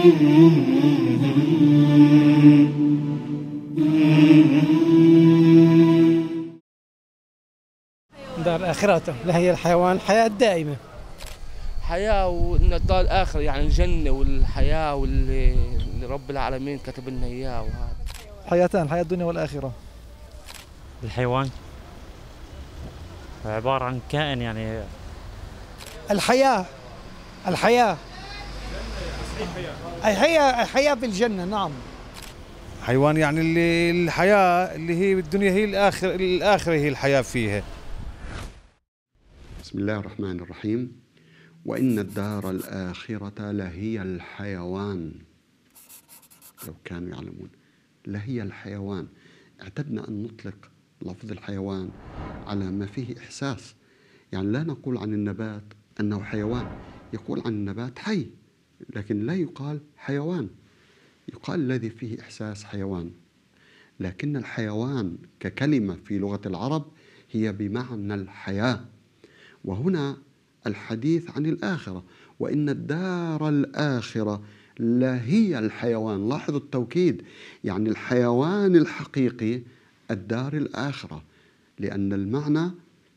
دار آخرته لا هي الحيوان الحياة الدائمة. حياة وإن الدار الآخر يعني الجنة والحياة واللي رب العالمين كتب لنا إياه. وهذا حياتان، حياة الدنيا والآخرة. الحيوان عبارة عن كائن يعني الحياة الحياة الحياة بالجنة. نعم. حيوان يعني الحياة اللي هي الدنيا هي الآخرة هي الحياة فيها. بسم الله الرحمن الرحيم. وإن الدار الآخرة لهي الحيوان لو كانوا يعلمون. لهي الحيوان. اعتدنا أن نطلق لفظ الحيوان على ما فيه إحساس، يعني لا نقول عن النبات أنه حيوان، يقول عن النبات حي، لكن لا يقال حيوان، يقال الذي فيه إحساس حيوان. لكن الحيوان ككلمة في لغة العرب هي بمعنى الحياة. وهنا الحديث عن الآخرة، وإن الدار الآخرة لهي الحيوان. لاحظوا التوكيد، يعني الحيوان الحقيقي الدار الآخرة، لأن المعنى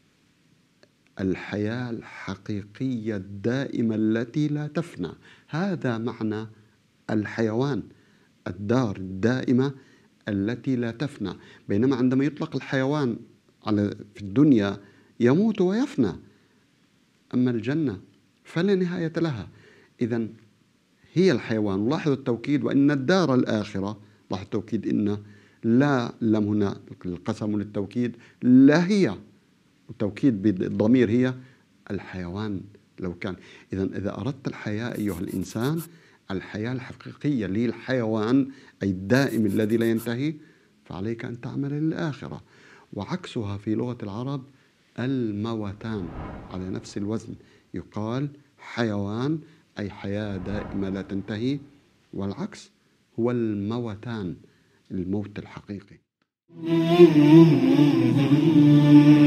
الحياة الحقيقية الدائمة التي لا تفنى. هذا معنى الحيوان، الدار الدائمة التي لا تفنى. بينما عندما يطلق الحيوان في الدنيا يموت ويفنى، أما الجنة فلا نهاية لها. إذن هي الحيوان. لاحظوا التوكيد، وإن الدار الآخرة. لاحظوا التوكيد، إن لا لم هنا القسم للتوكيد، لا هي التوكيد بالضمير هي الحيوان لو كان. إذن إذا أردت الحياة أيها الإنسان، الحياة الحقيقية للحيوان أي الدائم الذي لا ينتهي، فعليك أن تعمل للآخرة. وعكسها في لغة العرب الموتان على نفس الوزن، يقال حيوان أي حياة دائمة لا تنتهي، والعكس هو الموتان، الموت الحقيقي.